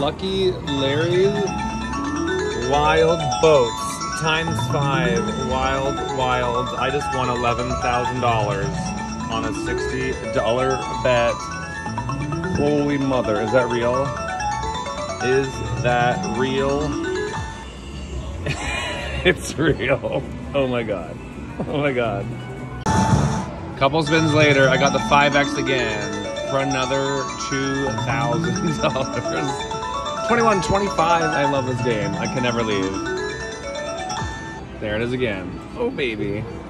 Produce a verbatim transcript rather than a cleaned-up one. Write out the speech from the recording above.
LuckyLarry's Wild Boats times five. Wild, wild. I just won eleven thousand dollars on a sixty dollar bet. Holy mother, is that real? Is that real? It's real. Oh my god. Oh my god. Couple spins later, I got the five X again for another two thousand dollars. twenty-one twenty-five. I love this game. I can never leave. There it is again. Oh baby.